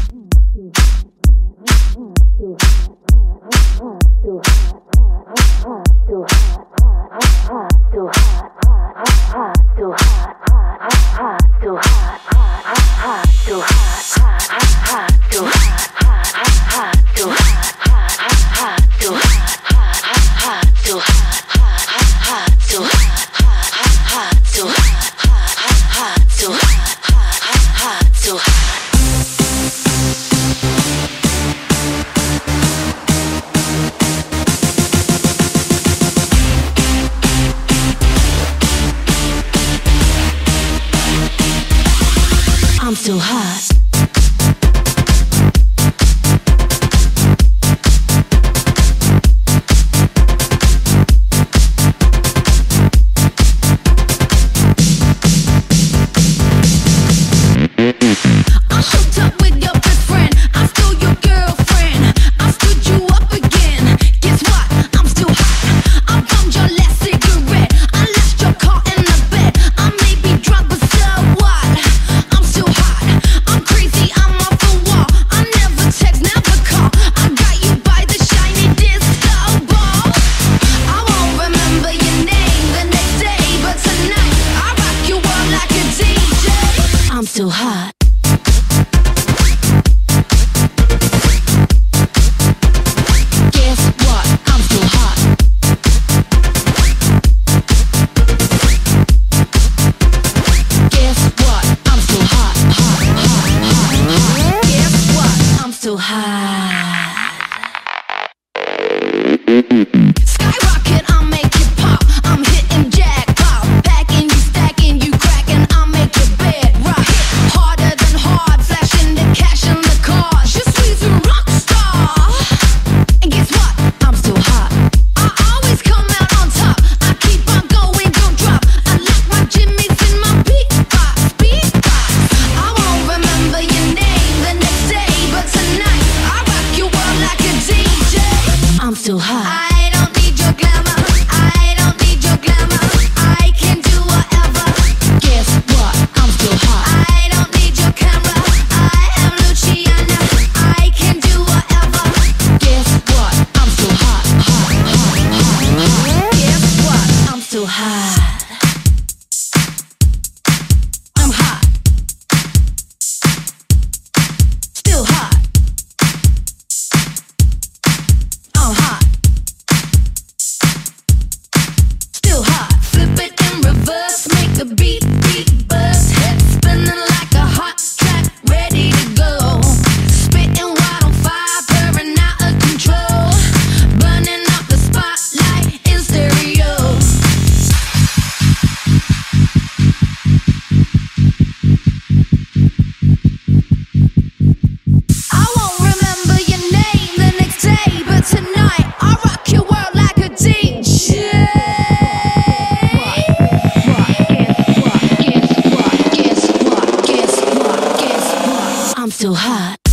I'm so hot. I hooked up with your best friend. I stole your girlfriend. I stood you up again. Guess what? I'm still hot. I bummed your last cigarette. I left your car in the bed. I may be drunk, but so what? I'm still hot. I'm crazy. I'm off the wall. I never text, never call. I got you by the shiny disco ball. I won't remember your name the next day, but tonight I rock you world like a DJ. I'm still hot. Guess what? I'm still hot. Guess what? I'm still hot. Guess what? I'm still hot. Skyrocket, I'll make it pop. I'm hitting jackpot. Packing you, stacking you, cracking. I'll make your bed rock. Harder than hard, flashing the cash in the car. Je suis a rock star. And guess what? I'm still hot. I always come out on top. I keep on going, don't drop. I like my jimmies in my beatbox, beatbox. I won't remember your name the next day, but tonight I rock your world like a DJ. I'm still hot. I don't need your glamour. I don't need your glamour. I can do whatever. Guess what? I'm still hot. I don't need your camera. I am Luciana. I can do whatever. Guess what? I'm still hot. Guess what? I'm still hot. I'm hot. Still hot. I'm hot. Still hot. Flip it in reverse, make the beat buzz. Head spinning like a hot track, ready to go. Spitting wild on fire, burning out of control. Burning up the spotlight in stereo. I won't remember your name the next day, but tonight I rock your world like a DJ. Guess what? I'm still hot.